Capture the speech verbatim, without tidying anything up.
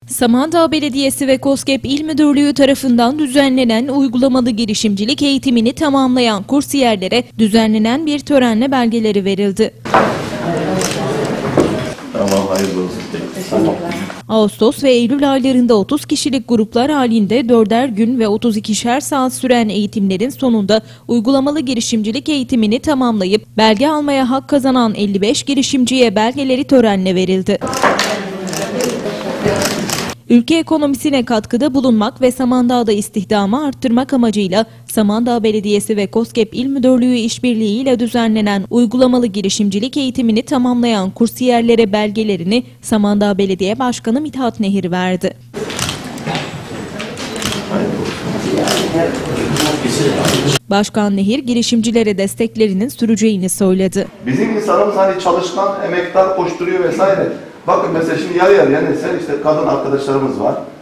Samandağ Belediyesi ve KOSGEB İl Müdürlüğü tarafından düzenlenen uygulamalı girişimcilik eğitimini tamamlayan kursiyerlere düzenlenen bir törenle belgeleri verildi. Tamam, hayırlı olsun. Ağustos ve Eylül aylarında otuz kişilik gruplar halinde dörder gün ve otuz ikişer saat süren eğitimlerin sonunda uygulamalı girişimcilik eğitimini tamamlayıp belge almaya hak kazanan elli beş girişimciye belgeleri törenle verildi. Ülke ekonomisine katkıda bulunmak ve Samandağ'da istihdamı arttırmak amacıyla Samandağ Belediyesi ve KOSGEB İl Müdürlüğü işbirliğiyle düzenlenen uygulamalı girişimcilik eğitimini tamamlayan kursiyerlere belgelerini Samandağ Belediye Başkanı Mithat Nehir verdi. Başkan Nehir girişimcilere desteklerinin süreceğini söyledi. Bizim insanımız hani çalışkan, emektar, koşturuyor vesaire. Bakın mesela şimdi yarı yarıya yani işte kadın arkadaşlarımız var.